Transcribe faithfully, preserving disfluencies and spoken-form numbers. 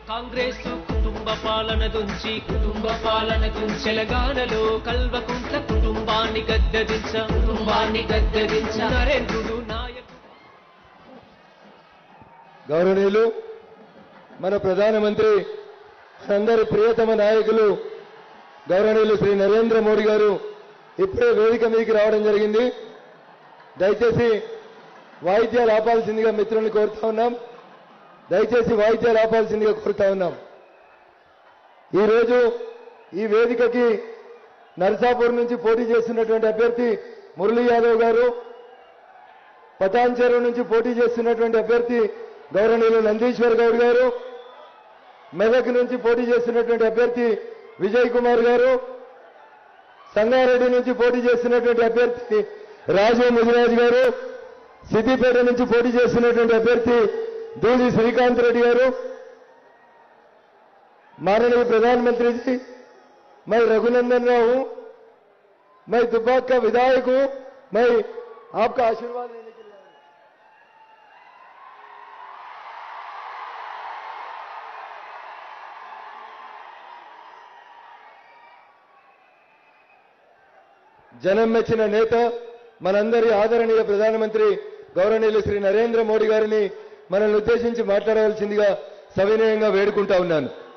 కాంగ్రెస్ కుటుంబ పాలన దుంచి కుటుంబ పాలన దుంచి తెలంగాణలో కల్వకుంట్ల కుటుంబాన్ని గద్దెదించ కుటుంబాన్ని గద్దెదించ నరేంద్రుడు నాయకుడు. గౌరవనీయులు మన ప్రధానమంత్రి అందరి ప్రియతమ నాయకులు గౌరవనీయులు శ్రీ నరేంద్ర మోడీ గారు ఇప్పుడే వేదిక మీదకి రావడం జరిగింది. దయచేసి వాయిద్యాలు ఆపాల్సిందిగా మిత్రుల్ని కోరుతా ఉన్నాం. దయచేసి వాయిద్యాలు ఆపాల్సిందిగా కోరుతా ఉన్నాం. ఈరోజు ఈ వేదికకి నర్సాపూర్ నుంచి పోటీ చేస్తున్నటువంటి అభ్యర్థి మురళీ యాదవ్ గారు, పటాన్ చెరువు నుంచి పోటీ చేస్తున్నటువంటి అభ్యర్థి గౌరవనీయులు నందీశ్వర్ గౌడ్ గారు, మెదక్ నుంచి పోటీ చేస్తున్నటువంటి అభ్యర్థి విజయ్ కుమార్ గారు, సంగారెడ్డి నుంచి పోటీ చేస్తున్నటువంటి అభ్యర్థి రాజు ముదిరాజ్ గారు, సిద్దిపేట నుంచి పోటీ చేస్తున్నటువంటి అభ్యర్థి दूधी श्रीकांत रेड्डी गारू, माननीय प्रधानमंत्री जी, मैं रघुनंदन राव हूं, मैं दुब्बाक का विधायक हूं, मैं आपका आशीर्वाद लेने के लिए आया हूं। जन्म మెచ్చిన నేత మనందరి ఆదరణీయ ప్రధానమంత్రి గౌరవనీయులు శ్రీ నరేంద్ర మోడీ గారిని మనల్ని ఉద్దేశించి మాట్లాడవలసిందిగా సవినయంగా వేడుకుంటా ఉన్నాను.